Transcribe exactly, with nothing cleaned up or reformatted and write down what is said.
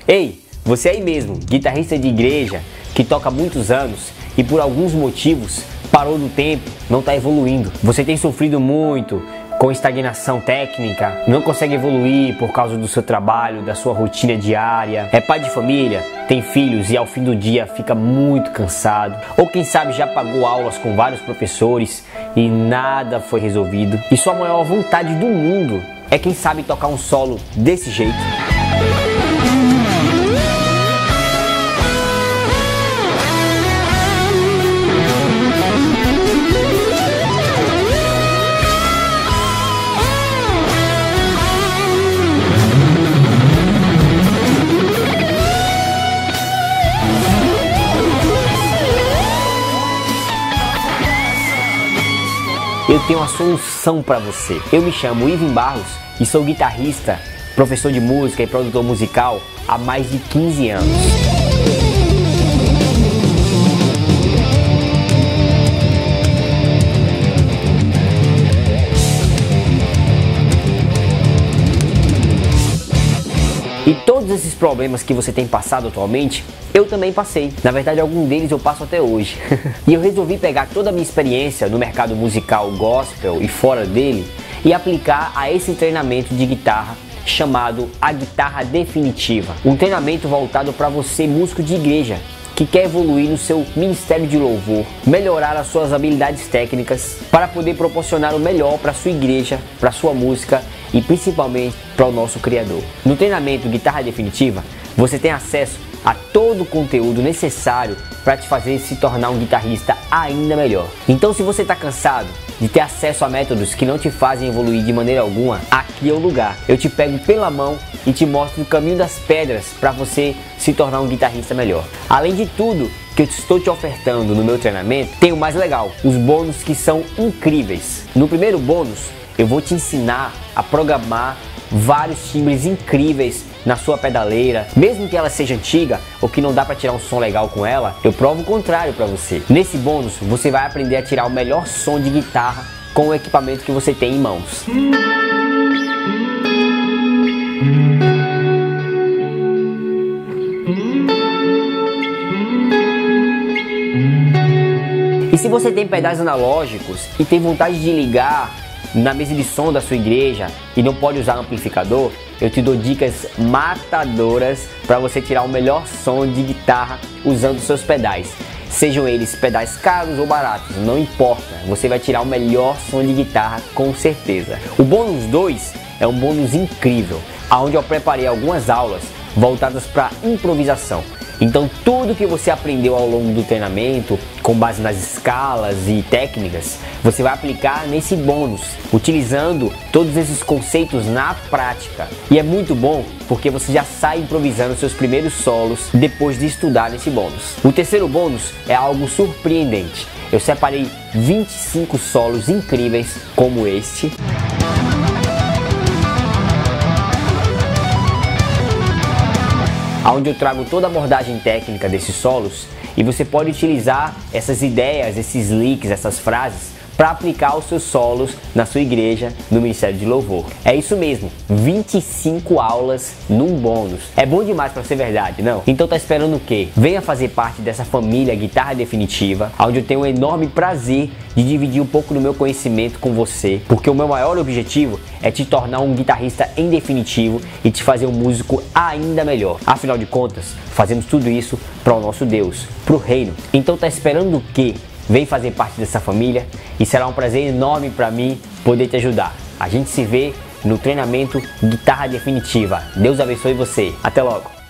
Ei, você aí mesmo, guitarrista de igreja que toca há muitos anos e por alguns motivos parou no tempo, não está evoluindo. Você tem sofrido muito com estagnação técnica, não consegue evoluir por causa do seu trabalho, da sua rotina diária. É pai de família, tem filhos e ao fim do dia fica muito cansado. Ou quem sabe já pagou aulas com vários professores e nada foi resolvido. E sua maior vontade do mundo é quem sabe tocar um solo desse jeito. Eu tenho uma solução para você. Eu me chamo Ivan Barros e sou guitarrista, professor de música e produtor musical há mais de quinze anos. E todos esses problemas que você tem passado atualmente, eu também passei. Na verdade, algum deles eu passo até hoje. E eu resolvi pegar toda a minha experiência no mercado musical gospel e fora dele e aplicar a esse treinamento de guitarra chamado A Guitarra Definitiva. Um treinamento voltado para você, músico de igreja, que quer evoluir no seu ministério de louvor, melhorar as suas habilidades técnicas para poder proporcionar o melhor para a sua igreja, para a sua música e principalmente para o nosso Criador. No treinamento Guitarra Definitiva, você tem acesso a todo o conteúdo necessário para te fazer se tornar um guitarrista ainda melhor. Então, se você está cansado de ter acesso a métodos que não te fazem evoluir de maneira alguma, aqui é o lugar. Eu te pego pela mão e te mostro o caminho das pedras para você se tornar um guitarrista melhor. Além de tudo que eu estou te ofertando no meu treinamento, tem o mais legal, os bônus que são incríveis. No primeiro bônus, eu vou te ensinar a programar vários timbres incríveis na sua pedaleira, mesmo que ela seja antiga ou que não dá para tirar um som legal com ela, eu provo o contrário para você. Nesse bônus, você vai aprender a tirar o melhor som de guitarra com o equipamento que você tem em mãos. E se você tem pedais analógicos e tem vontade de ligar na mesa de som da sua igreja e não pode usar amplificador, eu te dou dicas matadoras para você tirar o melhor som de guitarra usando seus pedais. Sejam eles pedais caros ou baratos, não importa, você vai tirar o melhor som de guitarra com certeza. O bônus dois é um bônus incrível, onde eu preparei algumas aulas voltadas para improvisação. Então tudo que você aprendeu ao longo do treinamento, com base nas escalas e técnicas, você vai aplicar nesse bônus, utilizando todos esses conceitos na prática. E é muito bom porque você já sai improvisando seus primeiros solos depois de estudar nesse bônus. O terceiro bônus é algo surpreendente. Eu separei vinte e cinco solos incríveis como este. Onde eu trago toda a abordagem técnica desses solos e você pode utilizar essas ideias, esses licks, essas frases para aplicar os seus solos na sua igreja, no Ministério de Louvor. É isso mesmo, vinte e cinco aulas num bônus. É bom demais para ser verdade, não? Então tá esperando o quê? Venha fazer parte dessa família Guitarra Definitiva, onde eu tenho um enorme prazer de dividir um pouco do meu conhecimento com você, porque o meu maior objetivo é te tornar um guitarrista em definitivo e te fazer um músico ainda melhor. Afinal de contas, fazemos tudo isso para o nosso Deus, para o reino. Então tá esperando o quê? Vem fazer parte dessa família e será um prazer enorme para mim poder te ajudar. A gente se vê no treinamento Guitarra Definitiva. Deus abençoe você. Até logo!